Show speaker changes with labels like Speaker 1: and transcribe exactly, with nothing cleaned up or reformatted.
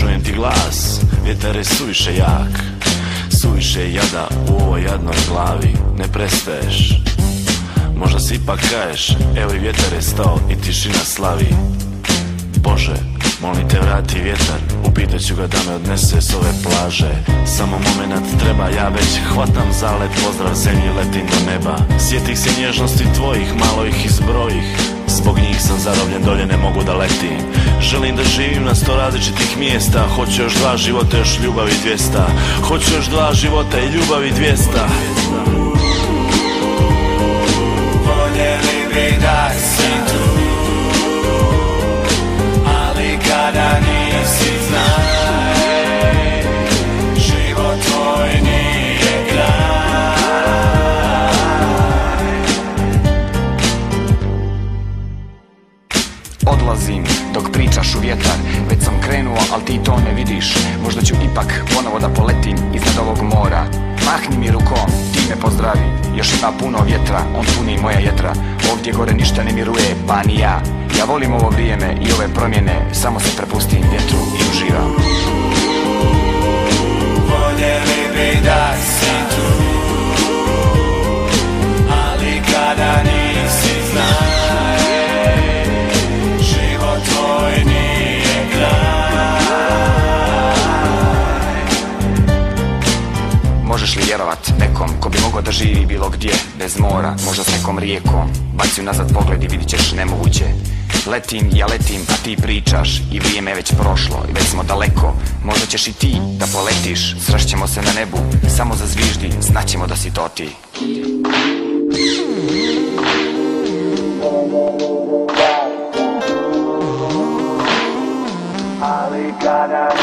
Speaker 1: čujem ti glas, vjetar je suviše jak, suviše jada u ovoj jadnoj glavi. Ne prestaješ, možda si ipak kažeš, evo i vjetar je stao i tišina slavi. Bože, molim te vrati vjetar, upitat ću ga da me odnese s ove plaže. Samo moment treba, ja već hvatam zalet, pozdrav zemlji, letim do neba. Sjetih se nježnosti tvojih, malo ih izbrojih, zbog njih sam zarobljen, dolje ne mogu da letim. Želim da živim na sto različitih mjesta, hoću još dva života, još ljubavi dvijesta. Hoću još dva života i ljubavi dvijesta.
Speaker 2: Voljeli bi da si tu, ali kada nisi znaj, život tvoj nije kraj.
Speaker 3: Odlazim dok pričaš u vjetar, već sam krenuo, al ti to ne vidiš. Možda ću ipak ponovo da poletim iznad ovog mora. Mahni mi rukom, ti me pozdravi, još ima puno vjetra, on puni moja jetra. Ovdje gore ništa ne miruje, pa ni ja. Ja volim ovo vrijeme i ove promjene, samo se prepustim vjetru i uživam.
Speaker 2: Voljeli bi da si tu, ali kada nisi znaj, život tvoj nije kraj.
Speaker 3: Možeš li vjerovat nekom ko bi mogao da živi bilo gdje bez mora, možda s nekom rijekom? Baci nazad pogled i vidit ćeš nemoguće. Letim, ja letim, a ti pričaš i vrijeme je već prošlo i već smo daleko. Možda ćeš i ti da poletiš, srešćemo se na nebu, samo zazviždi, znaćemo da si to ti.
Speaker 2: Ali kada